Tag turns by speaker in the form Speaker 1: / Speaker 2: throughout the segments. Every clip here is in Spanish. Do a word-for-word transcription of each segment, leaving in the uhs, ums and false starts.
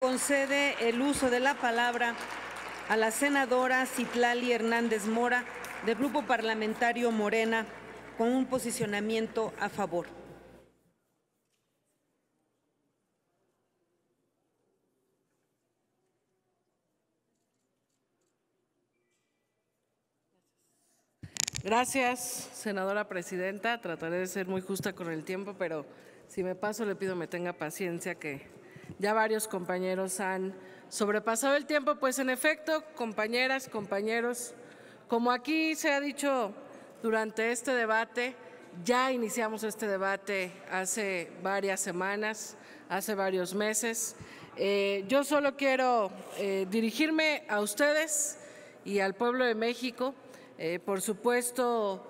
Speaker 1: concede el uso de la palabra a la senadora Citlali Hernández Mora, del Grupo Parlamentario Morena, con un posicionamiento a favor.
Speaker 2: Gracias, senadora presidenta. Trataré de ser muy justa con el tiempo, pero si me paso le pido me tenga paciencia, que ya varios compañeros han sobrepasado el tiempo. Pues en efecto, compañeras, compañeros, como aquí se ha dicho durante este debate, ya iniciamos este debate hace varias semanas, hace varios meses. Eh, yo solo quiero eh, dirigirme a ustedes y al pueblo de México. Eh, por supuesto,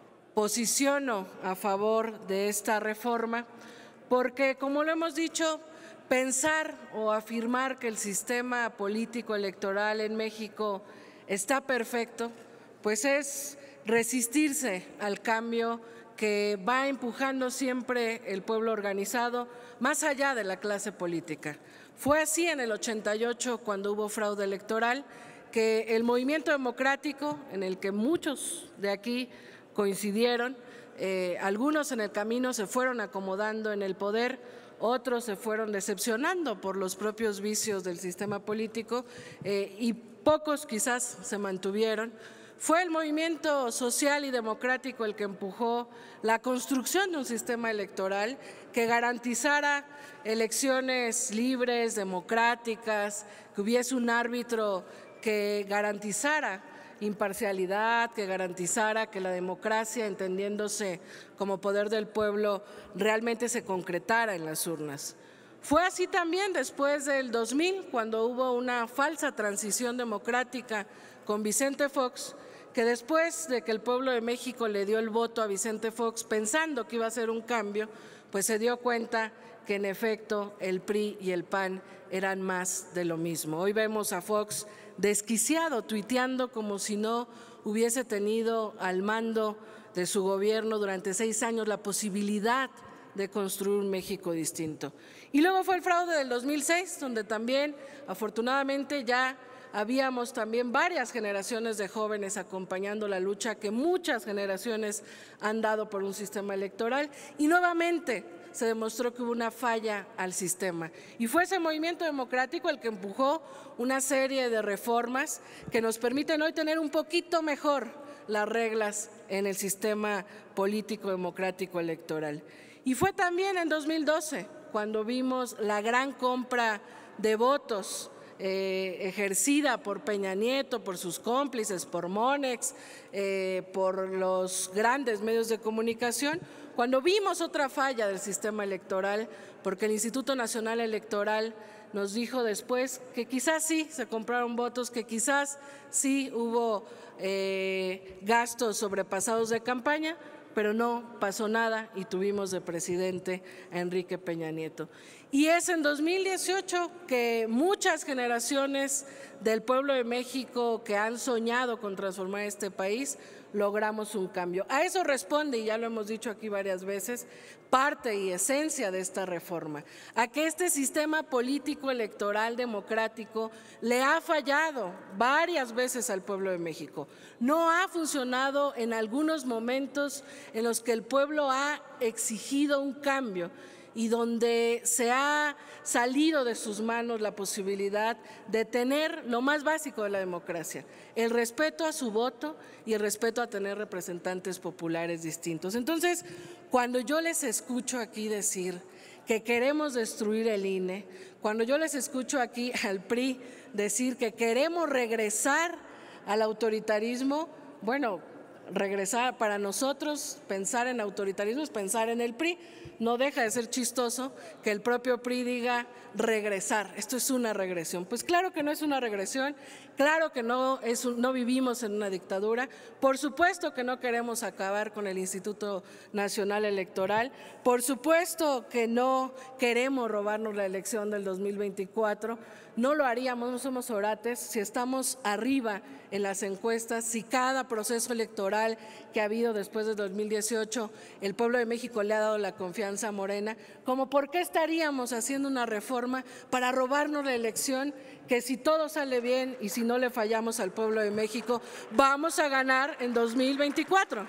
Speaker 2: posiciono a favor de esta reforma porque, como lo hemos dicho, pensar o afirmar que el sistema político electoral en México está perfecto, pues es resistirse al cambio que va empujando siempre el pueblo organizado, más allá de la clase política. Fue así en el ochenta y ocho, cuando hubo fraude electoral, que el movimiento democrático, en el que muchos de aquí coincidieron, eh, algunos en el camino se fueron acomodando en el poder, otros se fueron decepcionando por los propios vicios del sistema político eh, y pocos quizás se mantuvieron. Fue el movimiento social y democrático el que empujó la construcción de un sistema electoral que garantizara elecciones libres, democráticas, que hubiese un árbitro que garantizara imparcialidad, que garantizara que la democracia, entendiéndose como poder del pueblo, realmente se concretara en las urnas. Fue así también después del dos mil, cuando hubo una falsa transición democrática con Vicente Fox, que después de que el pueblo de México le dio el voto a Vicente Fox pensando que iba a ser un cambio, pues se dio cuenta que en efecto el P R I y el P A N eran más de lo mismo. Hoy vemos a Fox desquiciado, tuiteando como si no hubiese tenido al mando de su gobierno durante seis años la posibilidad de construir un México distinto. Y luego fue el fraude del dos mil seis, donde también, afortunadamente, ya habíamos también varias generaciones de jóvenes acompañando la lucha que muchas generaciones han dado por un sistema electoral, y nuevamente se demostró que hubo una falla al sistema. Y fue ese movimiento democrático el que empujó una serie de reformas que nos permiten hoy tener un poquito mejor las reglas en el sistema político democrático electoral. Y fue también en dos mil doce cuando vimos la gran compra de votos eh, ejercida por Peña Nieto, por sus cómplices, por Monex, eh, por los grandes medios de comunicación, cuando vimos otra falla del sistema electoral, porque el Instituto Nacional Electoral nos dijo después que quizás sí se compraron votos, que quizás sí hubo eh, gastos sobrepasados de campaña, pero no pasó nada y tuvimos de presidente a Enrique Peña Nieto. Y es en dos mil dieciocho que muchas generaciones del pueblo de México que han soñado con transformar este país logramos un cambio. A eso responde, y ya lo hemos dicho aquí varias veces, parte y esencia de esta reforma, a que este sistema político electoral democrático le ha fallado varias veces al pueblo de México. No ha funcionado en algunos momentos en los que el pueblo ha exigido un cambio y donde se ha salido de sus manos la posibilidad de tener lo más básico de la democracia, el respeto a su voto y el respeto a tener representantes populares distintos. Entonces, cuando yo les escucho aquí decir que queremos destruir el I N E, cuando yo les escucho aquí al P R I decir que queremos regresar al autoritarismo, bueno, regresar para nosotros, pensar en autoritarismo es pensar en el P R I. No deja de ser chistoso que el propio P R I diga regresar, esto es una regresión. Pues claro que no es una regresión, claro que no, es un, no vivimos en una dictadura, por supuesto que no queremos acabar con el Instituto Nacional Electoral, por supuesto que no queremos robarnos la elección del dos mil veinticuatro, no lo haríamos, no somos orates, si estamos arriba en las encuestas, si cada proceso electoral electoral que ha habido después de dos mil dieciocho, el pueblo de México le ha dado la confianza a Morena, como por qué estaríamos haciendo una reforma para robarnos la elección, que si todo sale bien y si no le fallamos al pueblo de México, vamos a ganar en dos mil veinticuatro.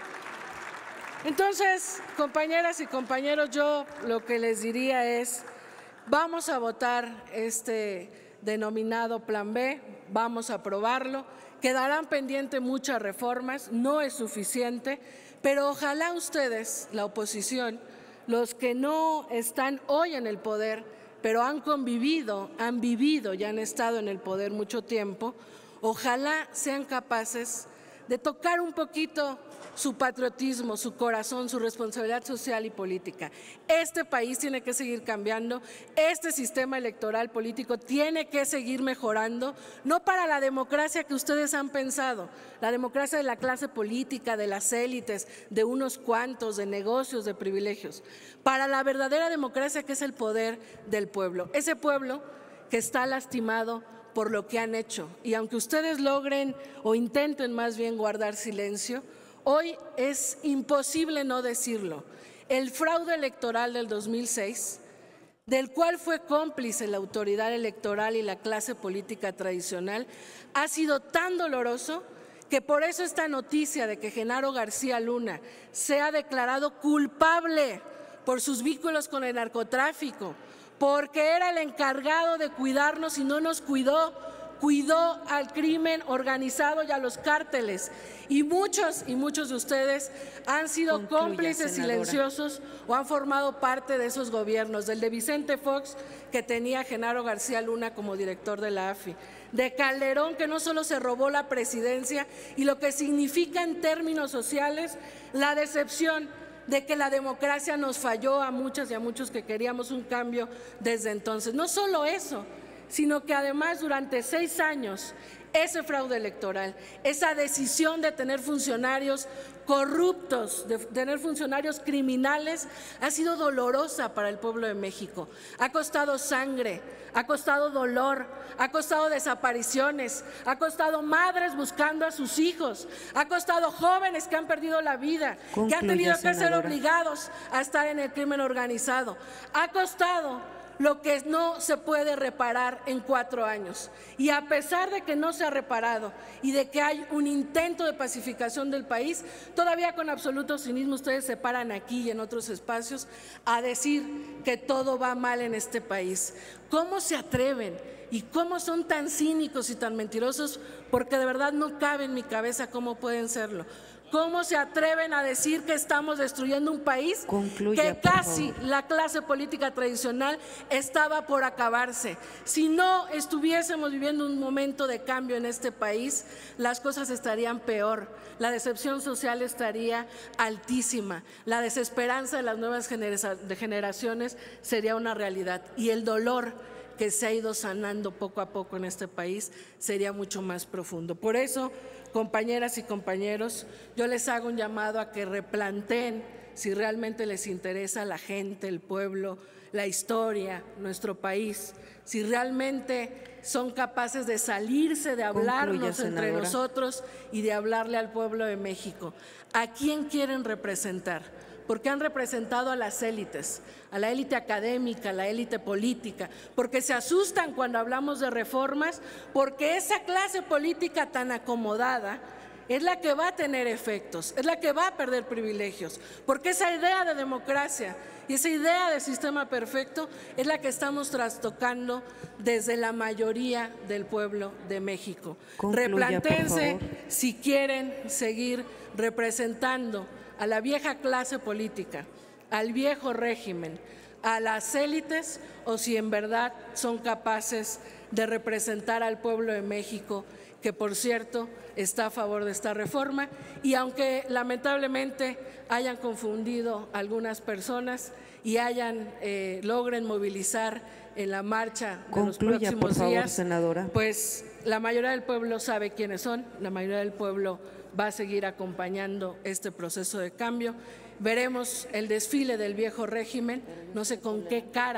Speaker 2: Entonces, compañeras y compañeros, yo lo que les diría es, vamos a votar este denominado Plan B, vamos a aprobarlo, quedarán pendientes muchas reformas, no es suficiente, pero ojalá ustedes, la oposición, los que no están hoy en el poder, pero han convivido, han vivido y han estado en el poder mucho tiempo, ojalá sean capaces de tocar un poquito su patriotismo, su corazón, su responsabilidad social y política. Este país tiene que seguir cambiando, este sistema electoral político tiene que seguir mejorando, no para la democracia que ustedes han pensado, la democracia de la clase política, de las élites, de unos cuantos, de negocios, de privilegios, para la verdadera democracia que es el poder del pueblo, ese pueblo que está lastimado por lo que han hecho. Y aunque ustedes logren o intenten más bien guardar silencio, hoy es imposible no decirlo. El fraude electoral del dos mil seis, del cual fue cómplice la autoridad electoral y la clase política tradicional, ha sido tan doloroso que por eso esta noticia de que Genaro García Luna sea declarado culpable por sus vínculos con el narcotráfico, porque era el encargado de cuidarnos y no nos cuidó, cuidó al crimen organizado y a los cárteles. Y muchos y muchos de ustedes han sido Concluya, cómplices senadora. silenciosos o han formado parte de esos gobiernos, del de Vicente Fox, que tenía Genaro García Luna como director de la A F I, de Calderón, que no solo se robó la presidencia y lo que significa en términos sociales la decepción de que la democracia nos falló a muchas y a muchos que queríamos un cambio desde entonces. No solo eso, sino que además durante seis años ese fraude electoral, esa decisión de tener funcionarios corruptos, de tener funcionarios criminales, ha sido dolorosa para el pueblo de México. Ha costado sangre, ha costado dolor, ha costado desapariciones, ha costado madres buscando a sus hijos, ha costado jóvenes que han perdido la vida, Concluye, que han tenido que senadora. ser obligados a estar en el crimen organizado. Ha costado lo que no se puede reparar en cuatro años. Y a pesar de que no se ha reparado y de que hay un intento de pacificación del país, todavía con absoluto cinismo ustedes se paran aquí y en otros espacios a decir que todo va mal en este país. ¿Cómo se atreven? ¿Y cómo son tan cínicos y tan mentirosos? Porque de verdad no cabe en mi cabeza cómo pueden serlo. ¿Cómo se atreven a decir que estamos destruyendo un país Concluya, que casi la clase política tradicional estaba por acabarse? Si no estuviésemos viviendo un momento de cambio en este país, las cosas estarían peor, la decepción social estaría altísima, la desesperanza de las nuevas generaciones sería una realidad y el dolor que se ha ido sanando poco a poco en este país sería mucho más profundo. Por eso, compañeras y compañeros, yo les hago un llamado a que replanteen si realmente les interesa la gente, el pueblo, la historia, nuestro país, si realmente son capaces de salirse, de hablarnos Concluya, entre nosotros y de hablarle al pueblo de México. ¿A quién quieren representar? Porque han representado a las élites, a la élite académica, a la élite política, porque se asustan cuando hablamos de reformas, porque esa clase política tan acomodada es la que va a tener efectos, es la que va a perder privilegios, porque esa idea de democracia y esa idea de sistema perfecto es la que estamos trastocando desde la mayoría del pueblo de México. Concluya, Replantéense si quieren seguir representando a la vieja clase política, al viejo régimen, a las élites, o si en verdad son capaces de representar al pueblo de México, que por cierto está a favor de esta reforma. Y aunque lamentablemente hayan confundido algunas personas y hayan eh, logren movilizar en la marcha de Concluya, los próximos por favor, días, senadora. Pues la mayoría del pueblo sabe quiénes son, la mayoría del pueblo va a seguir acompañando este proceso de cambio. Veremos el desfile del viejo régimen, no sé con qué cara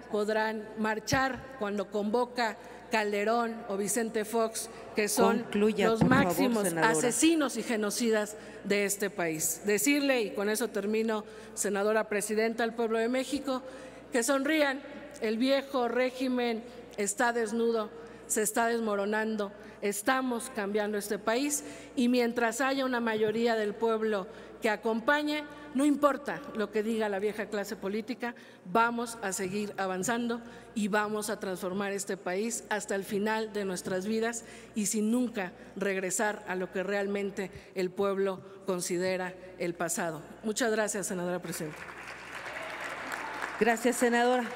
Speaker 2: podrán marchar cuando convoca Calderón o Vicente Fox, que son
Speaker 1: Concluya,
Speaker 2: los
Speaker 1: por favor,
Speaker 2: máximos
Speaker 1: senadora.
Speaker 2: asesinos y genocidas de este país. Decirle, y con eso termino, senadora presidenta, al pueblo de México, que sonrían. El viejo régimen está desnudo, se está desmoronando, estamos cambiando este país y mientras haya una mayoría del pueblo que acompañe, no importa lo que diga la vieja clase política, vamos a seguir avanzando y vamos a transformar este país hasta el final de nuestras vidas y sin nunca regresar a lo que realmente el pueblo considera el pasado. Muchas gracias, senadora presidenta.
Speaker 1: Gracias, senadora.